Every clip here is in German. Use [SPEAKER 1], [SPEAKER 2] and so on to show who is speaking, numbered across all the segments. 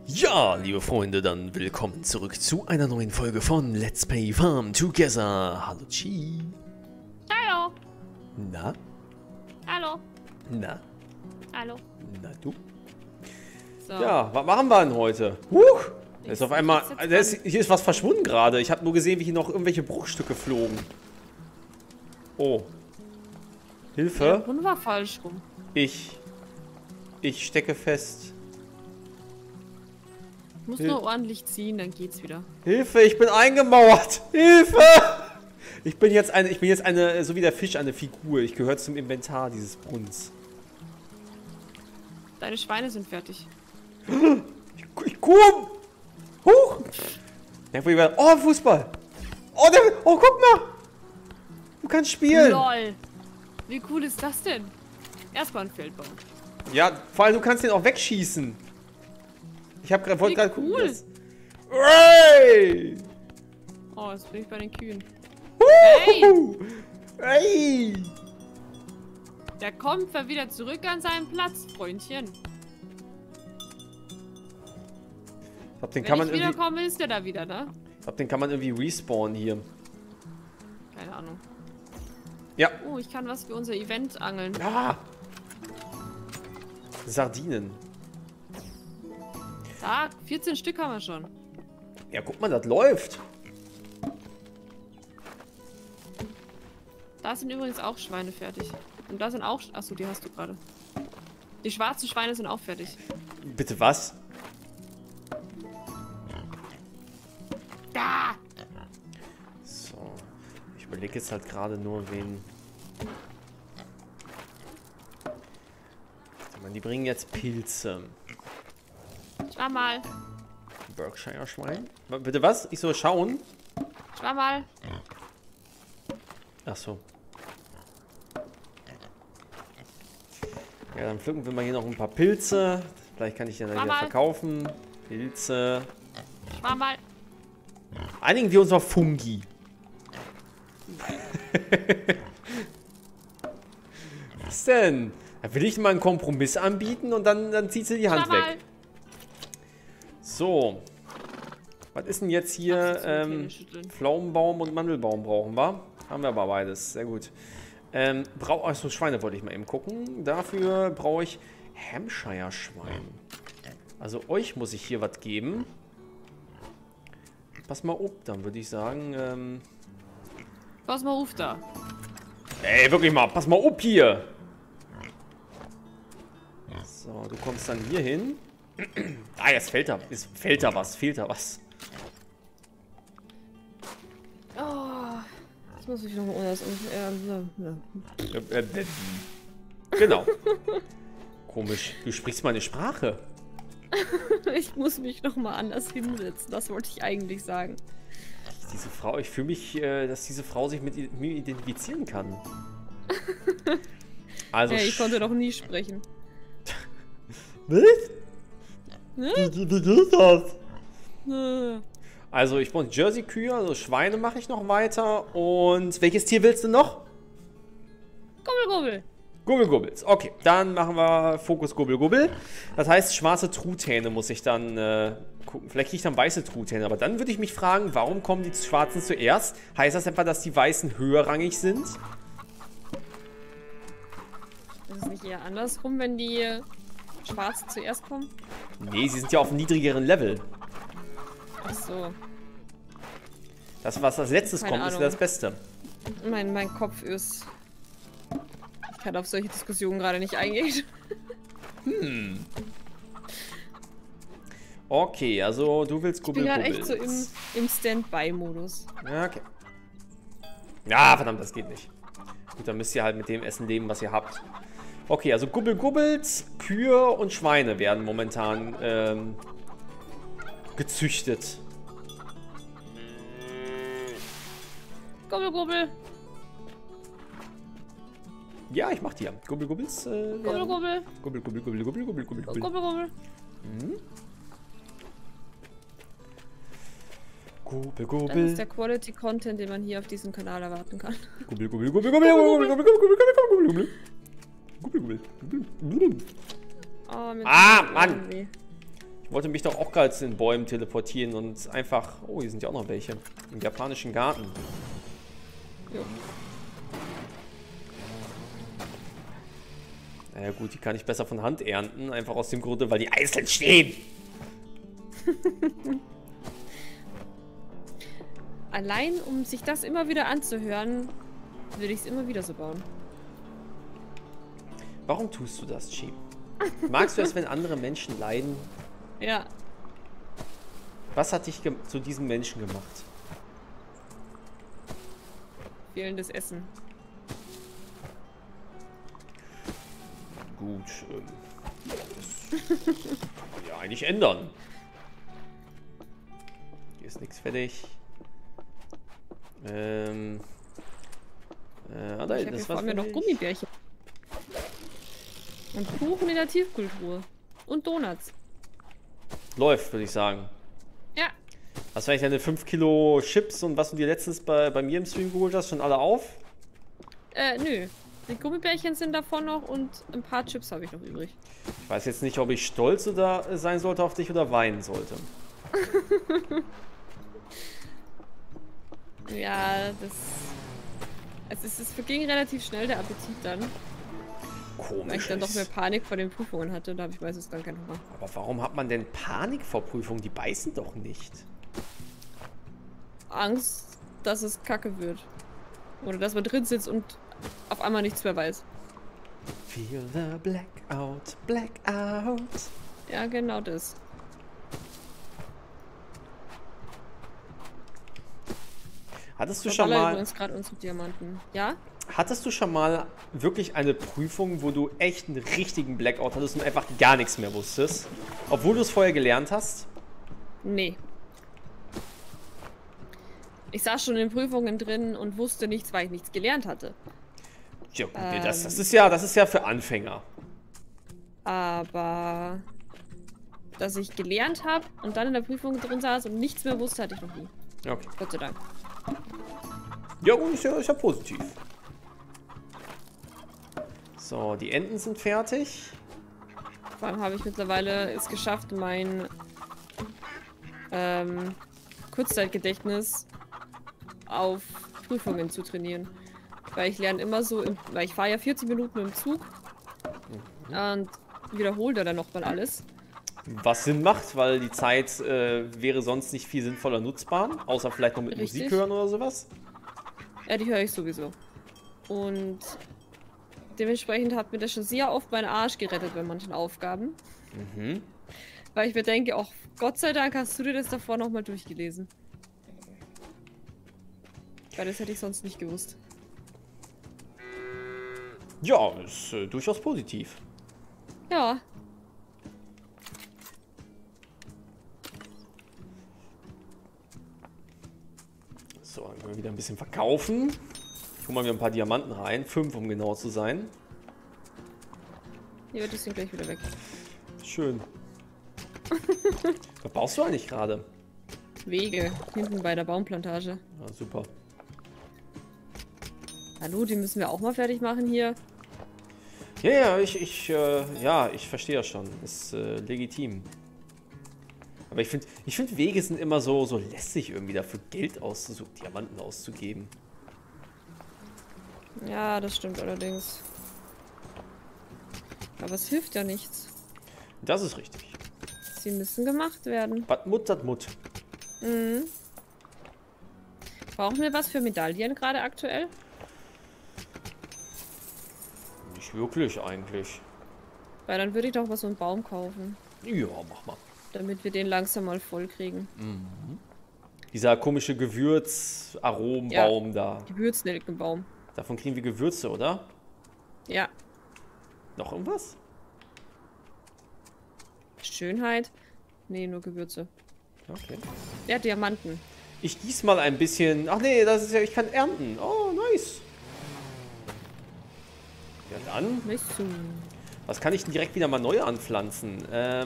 [SPEAKER 1] Ja, liebe Freunde, dann willkommen zurück zu einer neuen Folge von Let's Play Farm Together. Hallo Chi.
[SPEAKER 2] Hallo.
[SPEAKER 1] Na?
[SPEAKER 2] Hallo.
[SPEAKER 1] Na?
[SPEAKER 2] Hallo.
[SPEAKER 1] Na du?
[SPEAKER 2] So.
[SPEAKER 1] Ja, was machen wir denn heute? Huch! Da ist auf einmal, hier ist was verschwunden gerade. Ich habe nur gesehen, wie hier noch irgendwelche Bruchstücke flogen. Oh. Hilfe?
[SPEAKER 2] Der Brunnen war falsch rum.
[SPEAKER 1] Ich stecke fest.
[SPEAKER 2] Ich muss nur ordentlich ziehen, dann geht's wieder.
[SPEAKER 1] Hilfe, ich bin eingemauert. Hilfe! Ich bin jetzt eine, so wie der Fisch, eine Figur. Ich gehöre zum Inventar dieses Brunnens.
[SPEAKER 2] Deine Schweine sind fertig.
[SPEAKER 1] Ich komm! Huch! Oh, Fußball! Oh, guck mal! Du kannst spielen!
[SPEAKER 2] LOL! Wie cool ist das denn? Erstmal ein Feld bauen.
[SPEAKER 1] Ja, vor allem du kannst den auch wegschießen. Ich wollte gerade gucken.
[SPEAKER 2] Cool!
[SPEAKER 1] Hey!
[SPEAKER 2] Oh, jetzt bin ich bei den Kühen.
[SPEAKER 1] Hey! Hey!
[SPEAKER 2] Der kommt wieder zurück an seinen Platz, Freundchen.
[SPEAKER 1] Ich glaub, den
[SPEAKER 2] Wenn
[SPEAKER 1] kann man
[SPEAKER 2] ich
[SPEAKER 1] irgendwie.
[SPEAKER 2] wiederkomme, ist der da wieder, ne?
[SPEAKER 1] Ich glaube, den kann man irgendwie respawnen hier.
[SPEAKER 2] Keine Ahnung.
[SPEAKER 1] Ja.
[SPEAKER 2] Oh, ich kann was für unser Event angeln.
[SPEAKER 1] Ja. Sardinen.
[SPEAKER 2] Da, 14 Stück haben wir schon.
[SPEAKER 1] Ja, guck mal, das läuft.
[SPEAKER 2] Da sind übrigens auch Schweine fertig. Und da sind auch... Achso, die hast du gerade. Die schwarzen Schweine sind auch fertig.
[SPEAKER 1] Bitte was?
[SPEAKER 2] Da!
[SPEAKER 1] So. Ich überlege jetzt halt gerade nur, wen. Warte mal, die bringen jetzt Pilze.
[SPEAKER 2] Schau mal.
[SPEAKER 1] Berkshire Schwein? Bitte was? Ich soll schauen?
[SPEAKER 2] Schau mal.
[SPEAKER 1] Ach so. Ja, dann pflücken wir mal hier noch ein paar Pilze. Vielleicht kann ich die dann wieder verkaufen. Pilze.
[SPEAKER 2] Schau mal.
[SPEAKER 1] Einigen wir uns auf Fungi. Was denn? Da will ich mal einen Kompromiss anbieten und dann zieht sie die Hand weg. So. Was ist denn jetzt hier? Pflaumenbaum und Mandelbaum brauchen wir. Haben wir aber beides. Sehr gut. Achso, Schweine wollte ich mal eben gucken. Dafür brauche ich Hampshire Schwein. Also euch muss ich hier was geben. Pass mal auf, dann würde ich sagen.
[SPEAKER 2] Pass mal auf da.
[SPEAKER 1] Ey, wirklich mal, pass mal auf hier. So, du kommst dann hier hin. Ah, jetzt fehlt da was.
[SPEAKER 2] Oh, jetzt muss ich noch anders.
[SPEAKER 1] Genau. Komisch, du sprichst meine Sprache.
[SPEAKER 2] Ich muss mich noch mal anders hinsetzen. Das wollte ich eigentlich sagen.
[SPEAKER 1] Diese Frau, ich fühle mich, dass diese Frau sich mit mir identifizieren kann. Also.
[SPEAKER 2] Hey, ich konnte doch nie sprechen.
[SPEAKER 1] Was?
[SPEAKER 2] Ne?
[SPEAKER 1] Wie geht das?
[SPEAKER 2] Ne.
[SPEAKER 1] Also ich brauche Jersey-Kühe, also Schweine mache ich noch weiter. Und welches Tier willst du noch?
[SPEAKER 2] Gubbel.
[SPEAKER 1] Gubbel-Gubbels. Okay, dann machen wir Fokus Gubbel-Gubbel. Das heißt, schwarze Truthähne muss ich dann gucken. Vielleicht kriege ich dann weiße Truthähne. Aber dann würde ich mich fragen, warum kommen die schwarzen zuerst? Heißt das etwa, dass die weißen höherrangig sind?
[SPEAKER 2] Ist es nicht eher andersrum, wenn die schwarzen zuerst kommen?
[SPEAKER 1] Nee, sie sind ja auf einem niedrigeren Level.
[SPEAKER 2] Ach so.
[SPEAKER 1] Das, was als letztes
[SPEAKER 2] Keine
[SPEAKER 1] kommt,
[SPEAKER 2] Ahnung.
[SPEAKER 1] ist das Beste.
[SPEAKER 2] Mein Kopf ist... Ich kann auf solche Diskussionen gerade nicht eingehen.
[SPEAKER 1] Okay, also du willst
[SPEAKER 2] Ich bin gerade
[SPEAKER 1] Gubbel-Gubbels.
[SPEAKER 2] echt so im Standby-Modus.
[SPEAKER 1] Okay. Ja, verdammt, das geht nicht. Gut, dann müsst ihr halt mit dem Essen leben, was ihr habt. Okay, also Gubbel-Gubbels, Kühe und Schweine werden momentan gezüchtet.
[SPEAKER 2] Gubbel.
[SPEAKER 1] Ja, ich mach die ja. Gubbel-Gubbels.
[SPEAKER 2] Gubbel.
[SPEAKER 1] Gubbel-Gubbel.
[SPEAKER 2] Das ist der Quality-Content, den man hier auf diesem Kanal erwarten kann.
[SPEAKER 1] Oh,
[SPEAKER 2] Oh,
[SPEAKER 1] Mann! Ich wollte mich doch auch gerade zu den Bäumen teleportieren und einfach... Oh, hier sind ja auch noch welche. Im japanischen Garten.
[SPEAKER 2] Jo.
[SPEAKER 1] Naja gut, die kann ich besser von Hand ernten. Einfach aus dem Grunde, weil die einzeln stehen.
[SPEAKER 2] Allein, um sich das immer wieder anzuhören, will ich es immer wieder so bauen.
[SPEAKER 1] Warum tust du das, Chi? Magst du es, wenn andere Menschen leiden?
[SPEAKER 2] Ja.
[SPEAKER 1] Was hat dich zu diesem Menschen gemacht?
[SPEAKER 2] Fehlendes Essen.
[SPEAKER 1] Gut, das kann man ja eigentlich ändern. Hier ist nichts fertig. Da
[SPEAKER 2] ich habe hier vor mir noch Gummibärchen. Und Kuchen in der Tiefkühltruhe. Und Donuts.
[SPEAKER 1] Läuft, würde ich sagen.
[SPEAKER 2] Ja.
[SPEAKER 1] Hast du eigentlich deine 5 Kilo Chips und was du dir letztens bei mir im Stream geholt hast, schon alle auf?
[SPEAKER 2] Nö. Die Gummibärchen sind davon noch und ein paar Chips habe ich noch übrig.
[SPEAKER 1] Ich weiß jetzt nicht, ob ich stolz sein sollte auf dich oder weinen sollte.
[SPEAKER 2] Ja, es verging relativ schnell der Appetit dann.
[SPEAKER 1] Komisch.
[SPEAKER 2] Weil ich dann doch mehr Panik vor den Prüfungen hatte, da habe ich meistens dann keinen Hunger.
[SPEAKER 1] Aber warum hat man denn Panik vor Prüfungen? Die beißen doch nicht.
[SPEAKER 2] Angst, dass es kacke wird. Oder dass man drin sitzt und auf einmal nichts mehr weiß.
[SPEAKER 1] Feel the blackout, blackout.
[SPEAKER 2] Ja, genau das.
[SPEAKER 1] Hattest du schon mal...
[SPEAKER 2] übrigens gerade unsere Diamanten. Ja?
[SPEAKER 1] Hattest du schon mal wirklich eine Prüfung, wo du echt einen richtigen Blackout hattest und einfach gar nichts mehr wusstest? Obwohl du es vorher gelernt hast?
[SPEAKER 2] Nee. Ich saß schon in Prüfungen drin und wusste nichts, weil ich nichts gelernt hatte.
[SPEAKER 1] Ja gut, nee, das ist ja für Anfänger.
[SPEAKER 2] Aber dass ich gelernt habe und dann in der Prüfung drin saß und nichts mehr wusste, hatte ich noch nie.
[SPEAKER 1] Okay.
[SPEAKER 2] Gott sei Dank.
[SPEAKER 1] Ja gut, ist ja positiv. So, die Enten sind fertig.
[SPEAKER 2] Vor allem habe ich mittlerweile es geschafft, mein Kurzzeitgedächtnis auf Prüfungen zu trainieren. Weil ich lerne immer so, weil ich fahre ja 40 Minuten im Zug und wiederhole da dann nochmal alles.
[SPEAKER 1] Was Sinn macht, weil die Zeit wäre sonst nicht viel sinnvoller nutzbar, außer vielleicht noch mit
[SPEAKER 2] Richtig.
[SPEAKER 1] Musik hören oder sowas.
[SPEAKER 2] Ja, die höre ich sowieso. Und dementsprechend hat mir das schon sehr oft meinen Arsch gerettet bei manchen Aufgaben.
[SPEAKER 1] Mhm.
[SPEAKER 2] Weil ich mir denke, auch Gott sei Dank hast du dir das davor nochmal durchgelesen. Weil das hätte ich sonst nicht gewusst.
[SPEAKER 1] Ja, ist durchaus positiv.
[SPEAKER 2] Ja.
[SPEAKER 1] So, dann können wir wieder ein bisschen verkaufen. Ich hole mal wieder ein paar Diamanten rein. 5, um genau zu sein.
[SPEAKER 2] Die wird das gleich wieder weg.
[SPEAKER 1] Schön. Was baust du eigentlich gerade?
[SPEAKER 2] Wege. Hinten bei der Baumplantage.
[SPEAKER 1] Ja, super.
[SPEAKER 2] Hallo, die müssen wir auch mal fertig machen hier.
[SPEAKER 1] Ja, ich verstehe das schon. Ist legitim. Aber ich finde Wege sind immer so lästig irgendwie dafür Geld auszusuchen, Diamanten auszugeben.
[SPEAKER 2] Ja, das stimmt allerdings. Aber es hilft ja nichts.
[SPEAKER 1] Das ist richtig.
[SPEAKER 2] Sie müssen gemacht werden.
[SPEAKER 1] Was Mut, dat Mut.
[SPEAKER 2] Mhm. Brauchen wir was für Medaillen gerade aktuell?
[SPEAKER 1] Nicht wirklich eigentlich.
[SPEAKER 2] Weil dann würde ich doch mal so einen Baum kaufen.
[SPEAKER 1] Ja, mach mal.
[SPEAKER 2] Damit wir den langsam mal voll kriegen.
[SPEAKER 1] Mhm. Dieser komische Gewürz-Aromenbaum da.
[SPEAKER 2] Gewürznelkenbaum.
[SPEAKER 1] Davon kriegen wir Gewürze, oder?
[SPEAKER 2] Ja.
[SPEAKER 1] Noch irgendwas?
[SPEAKER 2] Schönheit? Nee, nur Gewürze.
[SPEAKER 1] Okay.
[SPEAKER 2] Ja, Diamanten.
[SPEAKER 1] Ich gieße mal ein bisschen... Ach nee, das ist ja... Ich kann ernten. Oh, nice. Ja, dann...
[SPEAKER 2] Nicht so.
[SPEAKER 1] Was kann ich denn direkt wieder mal neu anpflanzen?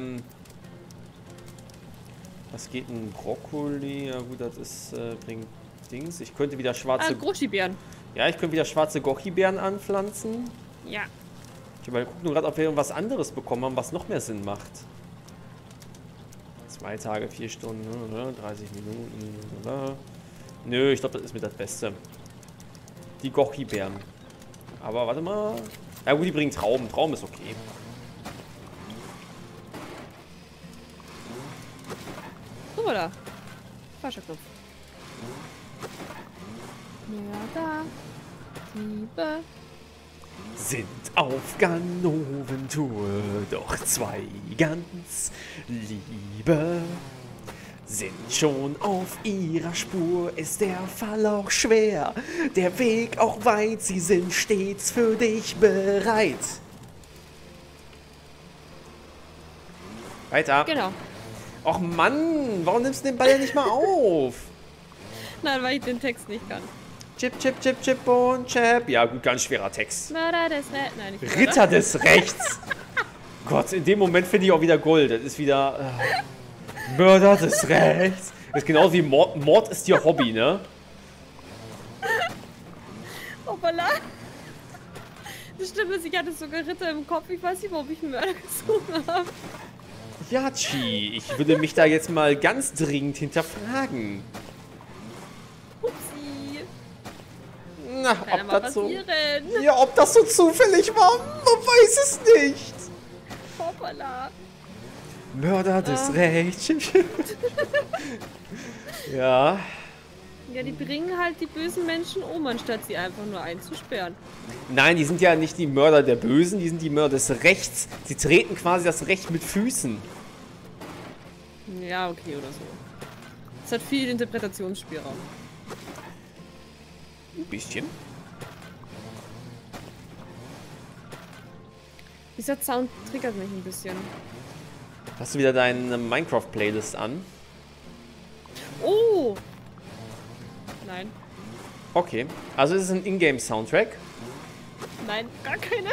[SPEAKER 1] Was geht denn? Brokkoli? Ja gut, das ist... bringt Dings. Ich könnte wieder schwarze...
[SPEAKER 2] Goji-Beeren.
[SPEAKER 1] Ja, ich könnte wieder schwarze Goji-Beeren anpflanzen.
[SPEAKER 2] Ja.
[SPEAKER 1] Ich gucke nur gerade, ob wir irgendwas anderes bekommen haben, was noch mehr Sinn macht. 2 Tage, 4 Stunden, 30 Minuten. Nö, ich glaube, das ist mit das Beste. Die Gochi-Bären. Aber warte mal. Ja gut, die bringen Trauben. Trauben ist okay.
[SPEAKER 2] Guck mal da. Falscher Knopf. Ja, da. Liebe.
[SPEAKER 1] Sind auf Ganoventour, doch 2 ganz Liebe. Sind schon auf ihrer Spur, ist der Fall auch schwer, der Weg auch weit, sie sind stets für dich bereit. Weiter.
[SPEAKER 2] Genau.
[SPEAKER 1] Och Mann, warum nimmst du den Ball ja nicht mal auf?
[SPEAKER 2] Nein, weil ich den Text nicht kann.
[SPEAKER 1] Chip, chip, chip, chip und chap. Ja gut, ganz schwerer Text.
[SPEAKER 2] Mörder des Rechts. Nein, nicht
[SPEAKER 1] Ritter des Rechts. Gott, in dem Moment finde ich auch wieder Gold. Das ist wieder... Mörder des Rechts. Das ist genauso wie Mord. Mord ist ihr Hobby, ne?
[SPEAKER 2] Hoppala. Das stimmt, ich hatte sogar Ritter im Kopf. Ich weiß nicht, warum ich Mörder gesungen habe.
[SPEAKER 1] Ja, Chi, ich würde mich da jetzt mal ganz dringend hinterfragen.
[SPEAKER 2] Upsi.
[SPEAKER 1] Na,
[SPEAKER 2] Kann ja mal passieren.
[SPEAKER 1] Ja, ob das so zufällig war, man weiß es nicht.
[SPEAKER 2] Hoppala.
[SPEAKER 1] Mörder des Rechts. Ja.
[SPEAKER 2] Ja, die bringen halt die bösen Menschen um, anstatt sie einfach nur einzusperren.
[SPEAKER 1] Nein, die sind ja nicht die Mörder der Bösen, die sind die Mörder des Rechts. Sie treten quasi das Recht mit Füßen.
[SPEAKER 2] Ja, okay, oder so. Es hat viel Interpretationsspielraum.
[SPEAKER 1] Ein bisschen.
[SPEAKER 2] Dieser Sound triggert mich ein bisschen.
[SPEAKER 1] Hast du wieder deine Minecraft-Playlist an?
[SPEAKER 2] Oh! Nein.
[SPEAKER 1] Okay, also es ist ein Ingame-Soundtrack.
[SPEAKER 2] Nein, gar keine.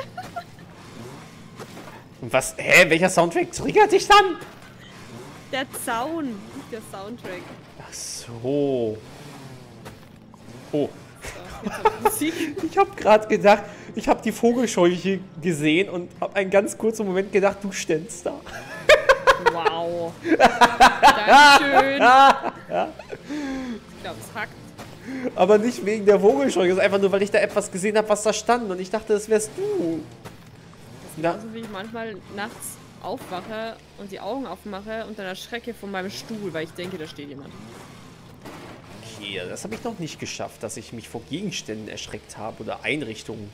[SPEAKER 1] Und was? Hä? Welcher Soundtrack triggert dich dann?
[SPEAKER 2] Der Zaun, nicht der Soundtrack.
[SPEAKER 1] Ach so. Oh.
[SPEAKER 2] So, jetzt hab ich Musik.
[SPEAKER 1] Ich habe gerade gedacht, ich habe die Vogelscheuche gesehen und habe einen ganz kurzen Moment gedacht, du ständst da.
[SPEAKER 2] Wow. Dankeschön. Ich glaube, es hackt.
[SPEAKER 1] Aber nicht wegen der Vogelscheuche, es ist einfach nur, weil ich da etwas gesehen habe, was da stand und ich dachte, das wärst du.
[SPEAKER 2] Das ist genauso, wie ich manchmal nachts aufwache und die Augen aufmache und dann erschrecke von meinem Stuhl, weil ich denke, da steht jemand.
[SPEAKER 1] Okay, das habe ich noch nicht geschafft, dass ich mich vor Gegenständen erschreckt habe oder Einrichtungen.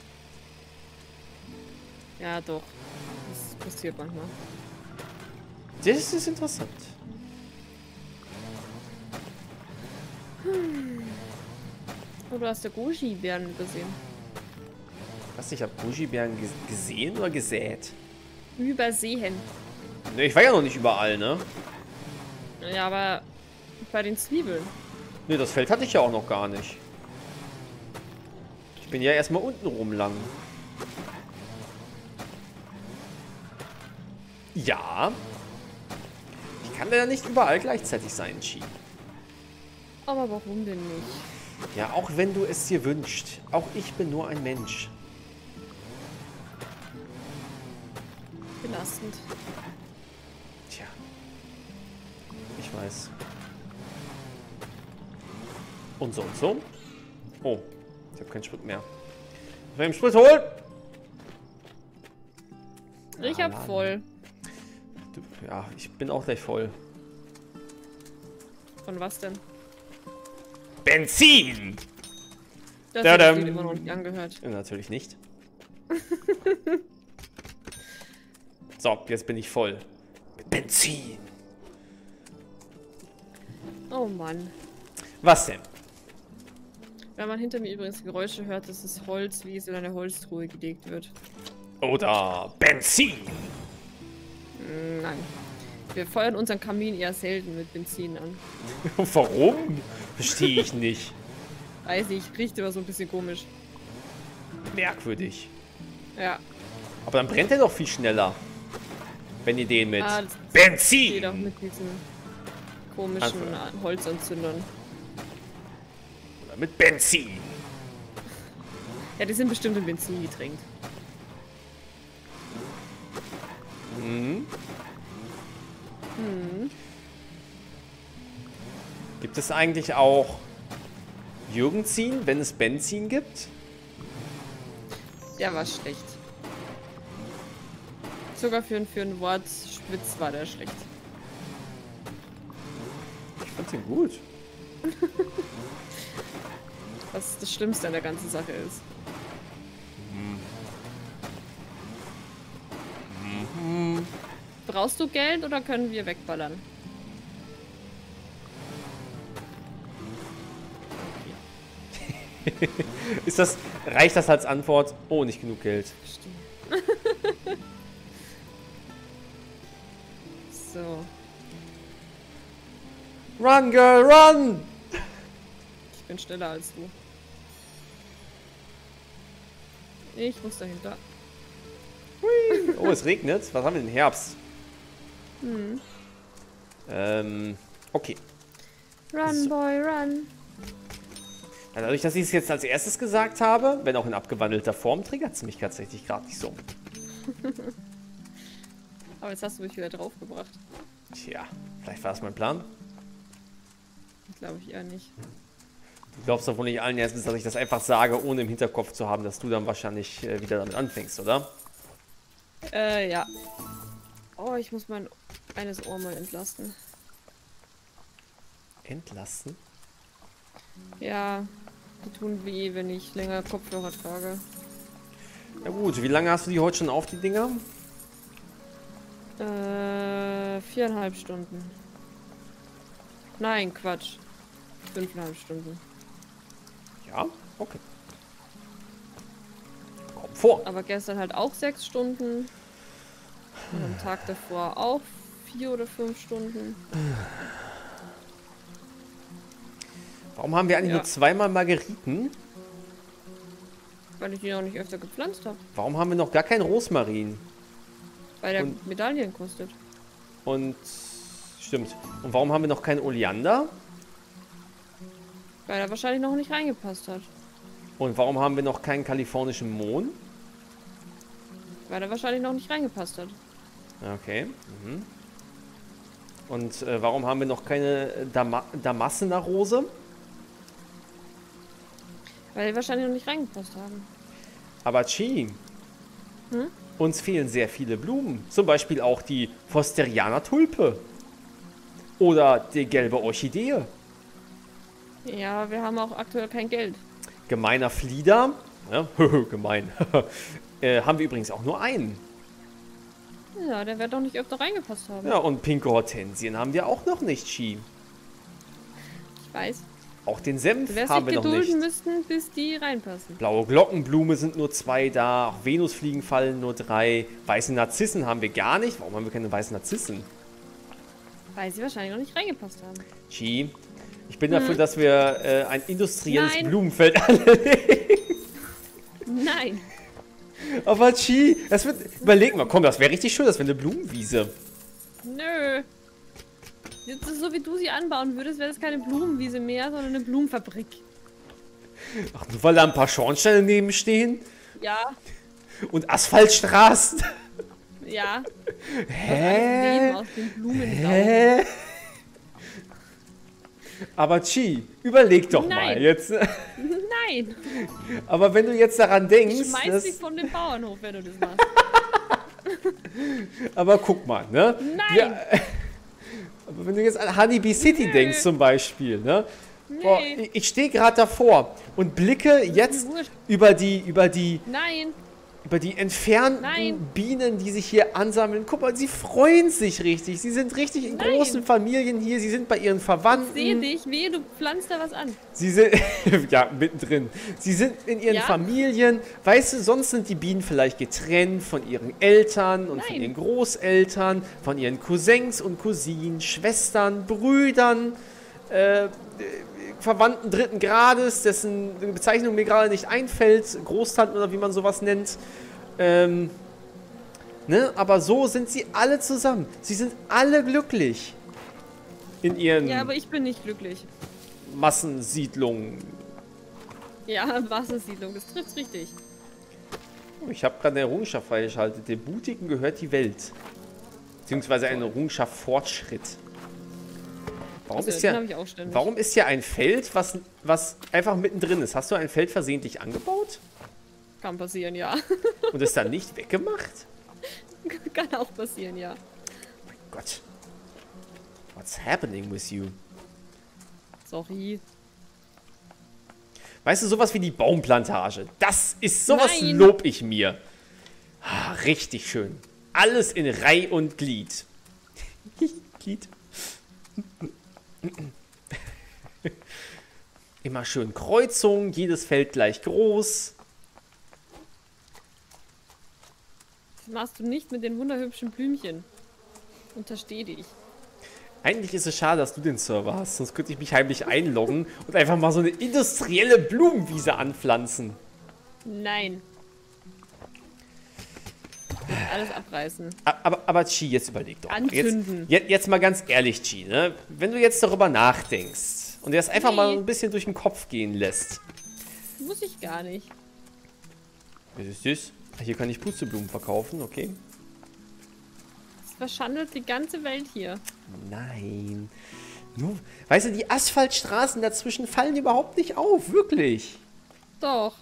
[SPEAKER 2] Ja, doch. Das passiert manchmal.
[SPEAKER 1] Das ist interessant.
[SPEAKER 2] Oh, du hast ja Goji-Bären übersehen.
[SPEAKER 1] Was, ich habe Goji-Bären gesehen oder gesät?
[SPEAKER 2] Übersehen.
[SPEAKER 1] Ne, ich war ja noch nicht überall, ne?
[SPEAKER 2] Ja, aber bei den Zwiebeln.
[SPEAKER 1] Ne, das Feld hatte ich ja auch noch gar nicht. Ich bin ja erstmal unten rum lang. Ja. Ich kann ja nicht überall gleichzeitig sein, Chi.
[SPEAKER 2] Aber warum denn nicht?
[SPEAKER 1] Ja, auch wenn du es dir wünschst. Auch ich bin nur ein Mensch.
[SPEAKER 2] Belastend.
[SPEAKER 1] Tja. Ich weiß. Und so und so. Oh, ich habe keinen Sprit mehr. Ich will den Sprit holen.
[SPEAKER 2] Ich hab voll.
[SPEAKER 1] Ja, ich bin auch gleich voll.
[SPEAKER 2] Von was denn?
[SPEAKER 1] Benzin!
[SPEAKER 2] Das habe ich immer noch nicht angehört.
[SPEAKER 1] Ja, natürlich nicht. So, jetzt bin ich voll. Mit Benzin.
[SPEAKER 2] Oh Mann.
[SPEAKER 1] Was denn?
[SPEAKER 2] Wenn man hinter mir übrigens Geräusche hört, dass das Holz, wie es in eine Holztruhe gelegt wird.
[SPEAKER 1] Oder Benzin.
[SPEAKER 2] Nein. Wir feuern unseren Kamin eher selten mit Benzin an.
[SPEAKER 1] Warum? Verstehe ich nicht.
[SPEAKER 2] Weiß ich, riecht immer so ein bisschen komisch.
[SPEAKER 1] Merkwürdig.
[SPEAKER 2] Ja.
[SPEAKER 1] Aber dann brennt er doch viel schneller. Wenn ihr den mit
[SPEAKER 2] Das
[SPEAKER 1] Benzin.
[SPEAKER 2] geht auch mit diesen komischen Holzanzündern.
[SPEAKER 1] Oder mit Benzin.
[SPEAKER 2] Ja, die sind bestimmt in Benzin getränkt.
[SPEAKER 1] Mhm. Gibt es eigentlich auch Jürgenzin, wenn es Benzin gibt?
[SPEAKER 2] Der war schlecht. Sogar für ein Wortspitz war der schlecht.
[SPEAKER 1] Ich fand ihn gut.
[SPEAKER 2] Was das Schlimmste an der ganzen Sache ist. Brauchst du Geld oder können wir wegballern?
[SPEAKER 1] Reicht das als Antwort? Oh, nicht genug Geld.
[SPEAKER 2] Verstehe. So.
[SPEAKER 1] Run, girl, run!
[SPEAKER 2] Ich bin schneller als du. Ich muss dahinter.
[SPEAKER 1] Oh, es regnet. Was haben wir denn? Herbst. Okay.
[SPEAKER 2] Run,
[SPEAKER 1] So.
[SPEAKER 2] boy, run.
[SPEAKER 1] Ja, dadurch, dass ich es jetzt als erstes gesagt habe, wenn auch in abgewandelter Form, triggert es mich tatsächlich gerade nicht so.
[SPEAKER 2] Aber jetzt hast du mich wieder draufgebracht.
[SPEAKER 1] Tja, vielleicht war das mein Plan.
[SPEAKER 2] Glaube ich eher nicht.
[SPEAKER 1] Du glaubst doch wohl nicht allen erstens, dass ich das einfach sage, ohne im Hinterkopf zu haben, dass du dann wahrscheinlich wieder damit anfängst, oder?
[SPEAKER 2] Ja. Oh, ich muss mein eines Ohr mal entlasten.
[SPEAKER 1] Entlasten?
[SPEAKER 2] Ja, die tun weh, wenn ich länger Kopfhörer trage.
[SPEAKER 1] Ja gut, wie lange hast du die heute schon auf, die Dinger?
[SPEAKER 2] 4,5 Stunden. Nein, Quatsch. 5,5 Stunden.
[SPEAKER 1] Ja, okay. Komm vor.
[SPEAKER 2] Aber gestern halt auch 6 Stunden. Und am Tag davor auch 4 oder 5 Stunden.
[SPEAKER 1] Warum haben wir eigentlich nur zweimal Margeriten?
[SPEAKER 2] Weil ich die noch nicht öfter gepflanzt habe.
[SPEAKER 1] Warum haben wir noch gar kein Rosmarin?
[SPEAKER 2] Weil der Medaillen kostet.
[SPEAKER 1] Und... Stimmt. Und warum haben wir noch kein Oleander?
[SPEAKER 2] Weil er wahrscheinlich noch nicht reingepasst hat.
[SPEAKER 1] Und warum haben wir noch keinen kalifornischen Mohn?
[SPEAKER 2] Weil er wahrscheinlich noch nicht reingepasst hat.
[SPEAKER 1] Okay. Mhm. Und warum haben wir noch keine Damascener Rose?
[SPEAKER 2] Weil die wahrscheinlich noch nicht reingepasst haben.
[SPEAKER 1] Aber Chi, uns fehlen sehr viele Blumen. Zum Beispiel auch die Fosterianer Tulpe. Oder die gelbe Orchidee.
[SPEAKER 2] Ja, wir haben auch aktuell kein Geld.
[SPEAKER 1] Gemeiner Flieder. Ja, gemein. Haben wir übrigens auch nur einen.
[SPEAKER 2] Ja, der wird doch nicht öfter reingepasst haben.
[SPEAKER 1] Ja, und pinke Hortensien haben wir auch noch nicht, Chi.
[SPEAKER 2] Ich weiß.
[SPEAKER 1] Auch den Senf
[SPEAKER 2] Du wirst
[SPEAKER 1] haben wir
[SPEAKER 2] dich
[SPEAKER 1] noch nicht.
[SPEAKER 2] gedulden müssten, bis die reinpassen.
[SPEAKER 1] Blaue Glockenblume sind nur 2 da. Auch Venusfliegen fallen nur 3. Weiße Narzissen haben wir gar nicht. Warum haben wir keine weißen Narzissen?
[SPEAKER 2] Weil sie wahrscheinlich noch nicht reingepasst haben.
[SPEAKER 1] Chi, ich bin dafür, dass wir ein industrielles
[SPEAKER 2] Nein.
[SPEAKER 1] Blumenfeld anlegen.
[SPEAKER 2] Nein.
[SPEAKER 1] Aber Chi, das wird... Überleg mal, komm, das wäre richtig schön, das wäre eine Blumenwiese.
[SPEAKER 2] Nö. Das ist so, wie du sie anbauen würdest, wäre das keine Blumenwiese mehr, sondern eine Blumenfabrik.
[SPEAKER 1] Ach, nur weil da ein paar Schornsteine neben stehen?
[SPEAKER 2] Ja.
[SPEAKER 1] Und Asphaltstraßen?
[SPEAKER 2] Ja.
[SPEAKER 1] Hä?
[SPEAKER 2] Aus den Blumen
[SPEAKER 1] Hä? Aber Chi, überleg doch mal
[SPEAKER 2] Nein.
[SPEAKER 1] jetzt.
[SPEAKER 2] Nein.
[SPEAKER 1] Aber wenn du jetzt daran denkst...
[SPEAKER 2] Ich schmeiß dich von dem Bauernhof, wenn du das machst.
[SPEAKER 1] Aber guck mal, ne?
[SPEAKER 2] Nein.
[SPEAKER 1] Ja, aber wenn du jetzt an Honeybee City denkst zum Beispiel, ne? Boah,
[SPEAKER 2] Nee.
[SPEAKER 1] ich stehe gerade davor und blicke jetzt
[SPEAKER 2] wurscht.
[SPEAKER 1] über die
[SPEAKER 2] Nein.
[SPEAKER 1] entfernten
[SPEAKER 2] Nein.
[SPEAKER 1] Bienen, die sich hier ansammeln. Guck mal, sie freuen sich richtig. Sie sind richtig in
[SPEAKER 2] Nein.
[SPEAKER 1] großen Familien hier. Sie sind bei ihren
[SPEAKER 2] Seh
[SPEAKER 1] Verwandten.
[SPEAKER 2] dich, wehe, du pflanzt da was an.
[SPEAKER 1] Sie sind, ja, mittendrin. Sie sind in ihren
[SPEAKER 2] Ja.
[SPEAKER 1] Familien. Weißt du, sonst sind die Bienen vielleicht getrennt von ihren Eltern und von
[SPEAKER 2] Nein.
[SPEAKER 1] ihren Großeltern, von ihren Cousins und Cousinen, Schwestern, Brüdern, Verwandten dritten Grades, dessen Bezeichnung mir gerade nicht einfällt, Großtanten oder wie man sowas nennt. Ne? Aber so sind sie alle zusammen. Sie sind alle glücklich in ihren
[SPEAKER 2] Ja, aber ich bin nicht glücklich.
[SPEAKER 1] Massensiedlungen.
[SPEAKER 2] Ja, Wassersiedlung, das trifft's richtig.
[SPEAKER 1] Oh, ich habe gerade eine Errungenschaft freigeschaltet. Den Mutigen gehört die Welt. Beziehungsweise eine Errungenschaft Fortschritt. Warum
[SPEAKER 2] Also,
[SPEAKER 1] ist
[SPEAKER 2] den
[SPEAKER 1] ja,
[SPEAKER 2] hab ich auch ständig.
[SPEAKER 1] warum ist hier ein Feld, was einfach mittendrin ist? Hast du ein Feld versehentlich angebaut?
[SPEAKER 2] Kann passieren, ja.
[SPEAKER 1] Und es dann nicht weggemacht?
[SPEAKER 2] Kann auch passieren, ja.
[SPEAKER 1] Mein Gott. What's happening with you?
[SPEAKER 2] Sorry.
[SPEAKER 1] Weißt du, sowas wie die Baumplantage. Das ist, sowas
[SPEAKER 2] Nein.
[SPEAKER 1] lob ich mir. Ah, richtig schön. Alles in Reih und Glied. Glied. Immer schön Kreuzung, jedes Feld gleich groß.
[SPEAKER 2] Das machst du nicht mit den wunderhübschen Blümchen. Untersteh dich.
[SPEAKER 1] Eigentlich ist es schade, dass du den Server hast, sonst könnte ich mich heimlich einloggen und einfach mal so eine industrielle Blumenwiese anpflanzen.
[SPEAKER 2] Nein. Alles abreißen.
[SPEAKER 1] Aber Chi, jetzt überleg doch.
[SPEAKER 2] Anzünden.
[SPEAKER 1] Jetzt mal ganz ehrlich, Chi, ne? Wenn du jetzt darüber nachdenkst und dir das einfach mal ein bisschen durch den Kopf gehen lässt.
[SPEAKER 2] Muss ich gar nicht.
[SPEAKER 1] Was ist das? Hier kann ich Pusteblumen verkaufen, okay.
[SPEAKER 2] Es verschandelt die ganze Welt hier.
[SPEAKER 1] Nein. Nur, weißt du, die Asphaltstraßen dazwischen fallen überhaupt nicht auf, wirklich.
[SPEAKER 2] Doch.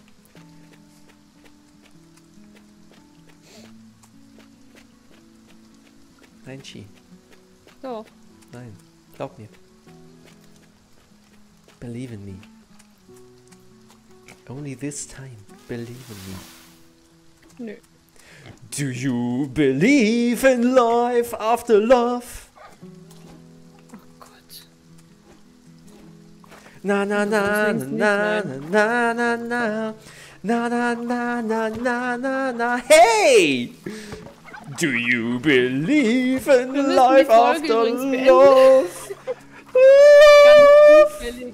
[SPEAKER 1] Nein, Chi.
[SPEAKER 2] Doch.
[SPEAKER 1] Nein. Glaub mir. Believe in me. Only this time. Believe in me.
[SPEAKER 2] Nö.
[SPEAKER 1] Do you believe in life after love?
[SPEAKER 2] Oh Gott.
[SPEAKER 1] Na na na
[SPEAKER 2] Das singst
[SPEAKER 1] na
[SPEAKER 2] nicht,
[SPEAKER 1] na na na na na na na na na na. Hey! Do you believe in
[SPEAKER 2] müssen
[SPEAKER 1] life
[SPEAKER 2] die Folge
[SPEAKER 1] after
[SPEAKER 2] übrigens beenden.
[SPEAKER 1] love?
[SPEAKER 2] Ganz zufällig.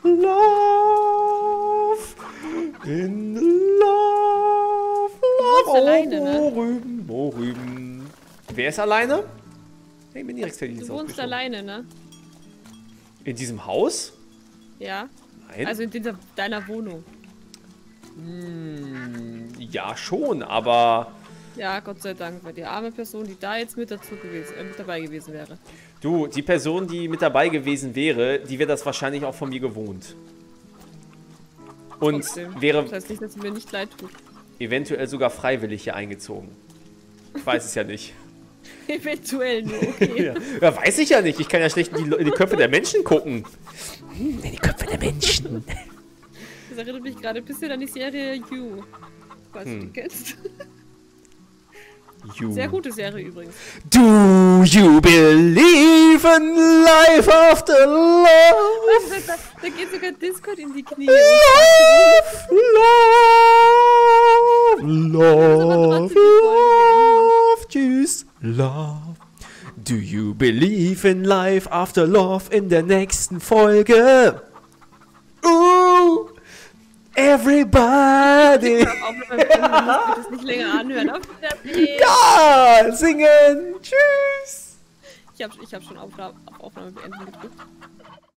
[SPEAKER 1] Love in love.
[SPEAKER 2] Du wohnst alleine, ne?
[SPEAKER 1] Mohrrüben, Mohrrüben. Wer ist alleine? Hey, Mini-Rex-Teddy ist
[SPEAKER 2] Du wohnst
[SPEAKER 1] aufgeschoben.
[SPEAKER 2] alleine, ne?
[SPEAKER 1] In diesem Haus?
[SPEAKER 2] Ja.
[SPEAKER 1] Nein.
[SPEAKER 2] Also in deiner Wohnung.
[SPEAKER 1] Ja, schon, aber
[SPEAKER 2] Ja, Gott sei Dank, weil die arme Person, die da jetzt mit dabei gewesen wäre.
[SPEAKER 1] du, die Person, die mit dabei gewesen wäre, die wäre das wahrscheinlich auch von mir gewohnt. Und
[SPEAKER 2] Trotzdem.
[SPEAKER 1] wäre
[SPEAKER 2] Das heißt nicht, dass es mir nicht leid tut.
[SPEAKER 1] eventuell sogar freiwillig hier eingezogen. Ich weiß es ja nicht.
[SPEAKER 2] Eventuell nur, okay.
[SPEAKER 1] Ja. Ja, weiß ich ja nicht. Ich kann ja schlecht in die Köpfe der Menschen gucken. In die Köpfe der Menschen.
[SPEAKER 2] Das erinnert mich gerade ein bisschen an die Serie You. Falls du die kennst.
[SPEAKER 1] You.
[SPEAKER 2] Sehr gute Serie übrigens.
[SPEAKER 1] Do you believe in life after love?
[SPEAKER 2] Da geht sogar Discord in die Knie.
[SPEAKER 1] Love. Love. Tschüss. Love. Do you believe in life after love in der nächsten Folge? Everybody.
[SPEAKER 2] Ich das nicht länger anhören. Auf Wiedersehen.
[SPEAKER 1] Ja, singen. Tschüss.
[SPEAKER 2] Ich hab schon auf Aufnahme beenden gedrückt.